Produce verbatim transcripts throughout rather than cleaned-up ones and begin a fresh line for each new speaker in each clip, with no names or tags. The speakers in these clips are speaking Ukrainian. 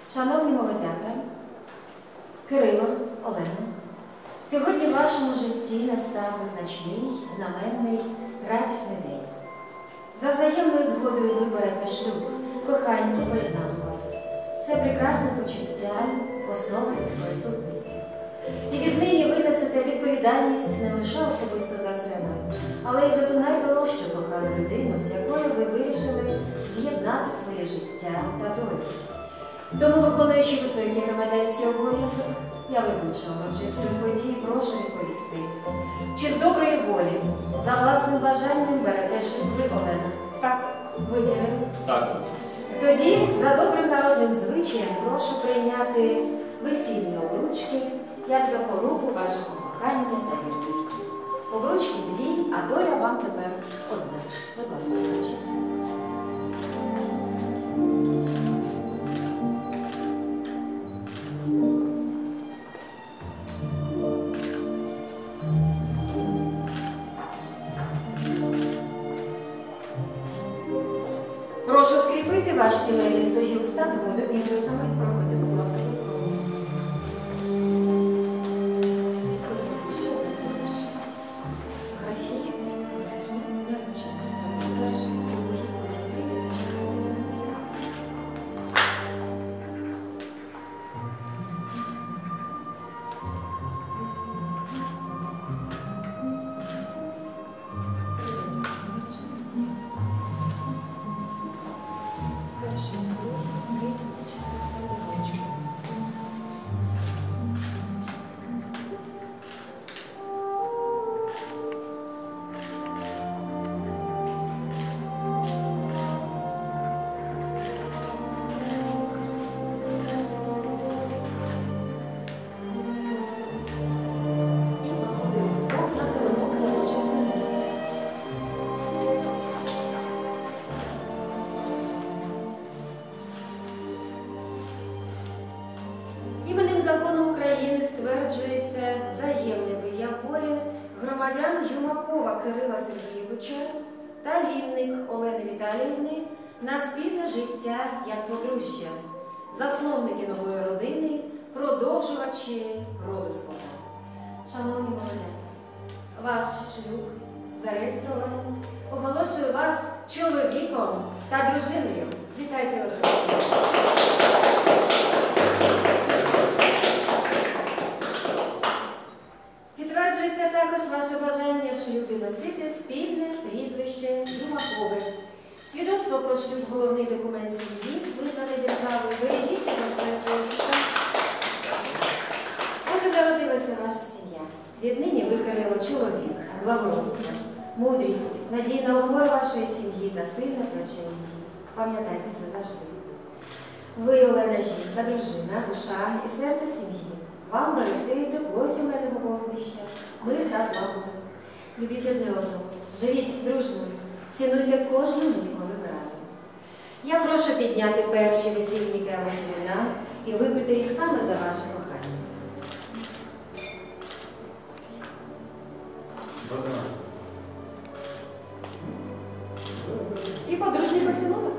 Шановні молодята, Кирило, Олена, сьогодні в вашому житті настав визначний, знаменний, радісний день. За взаємною згодою ви берете шлюб, кохання поєднало вас. Це прекрасне почуття, основа людської сутності. І віднині ви несете відповідальність не лише особисто за себе, але й за ту найдорожчу кохану людину, з якою ви вирішили з'єднати своє життя та долю. Тому, виконуючи високий громадянський обов'язок, я викличу урочистої події, прошу відповісти. Чи з доброї волі, за власним бажанням берете шлюб ви, Олена?
Так.
Ви, Кирило?
Так.
Тоді, за добрим народним звичаєм, прошу прийняти весільні обручки, як запоруку вашого кохання та вірності. Обручки дві, а доля вам тепер одна. Будь ласка, вручіться. Прошу скріпити ваш сімейний союз та згоду підписами. Проходьте, будь ласка, до столу. Що ви робите? Графії, обережно, не ручно поставити перший, другий, потім третій та четвертий, потім сім. Перший, другий, третій, четвертий, ручка. І проходимо вдвох на килимок на почесне місце. Іменем Закону України стверджується взаємне вияв волі громадян Юмакова Кирила Сергійовича та Лінник Олени Віталіївни на спільне життя як подружжя, засновники нової родини, продовжувачі роду свого. Шановні молодята, ваш шлюб зареєстрований. Оголошую вас чоловіком та дружиною. Вітайте одразу. Підтверджується також ваше бажання в шлюбі носити спільне прізвище Юмакови. Свідоцтво про шлюб – головний документ сім'ї, визнаний державою. Бережіть його все своє життя. От і народилася ваша сім'я. Віднині ви, Кирило, чоловік, благородство, мудрість, надійна опора вашої сім'ї та сильне плече її. Пам'ятайте це завжди. Ви, Олена, жінка, дружина, душа і серце сім'ї. Вам берегти тепло сімейного вогнища, мир та злагоду. Любіть одне одного, живіть дружно, цінуйте кожну мить, коли ви разом. Я прошу підняти перші весільні келихи вина і випити їх саме за ваше кохання. І подружній поцілунок.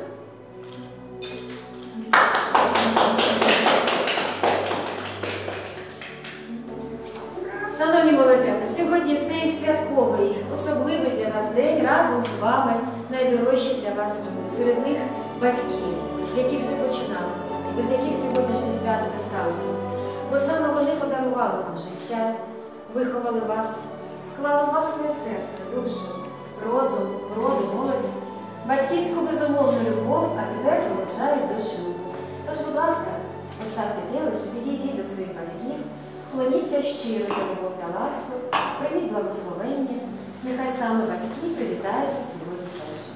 Шановні молодята, сьогодні цей святковий, особливий для вас день разом з вами найдорожчі для вас люди. Серед них батьки, з яких все починалося, і без яких сьогоднішнє свято не сталося. Бо саме вони подарували вам життя, виховали вас, вклали в вас своє серце, душу, розум, вроду, молодість, батьківську безумовну любов, а тепер проведжають до шлюбу. Тож, будь ласка, поставте келих і підійдіть до своїх батьків, вклоніться щиро за любов та ласку, прийміть благословення, нехай саме батьки привітають вас сьогодні першими.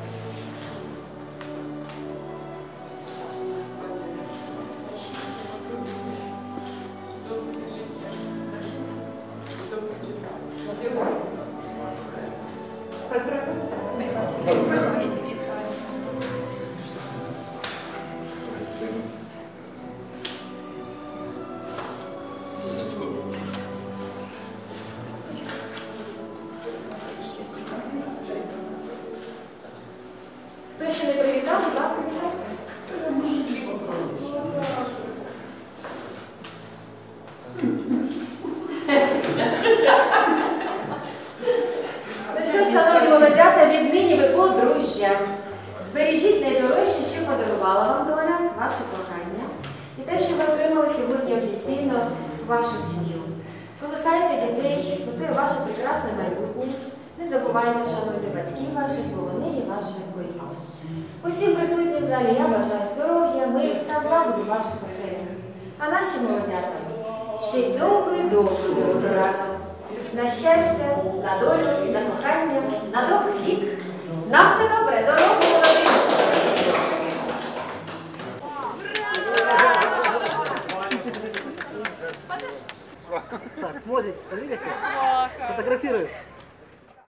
Поздравляю.
ще. Збережіть найдорожче, що подарувала вам доля, ваше кохання. І те, що ви отримали сьогодні офіційно вашу сім'ю. Колисайте дітей, готує ваше прекрасне майбутнє. Не забувайте шанувати батьків ваших, бо вони є вашим корінням. Усім присутнім в залі я бажаю здоров'я, мир та злагоди в ваших оселях. А нашим молодятам ще й довго і довго дорогу разом. На щастя, на долю, на кохання, на довгий вік. На все добре, дорогу молодим!
Так, смотрит, двигайся. Фотографируй.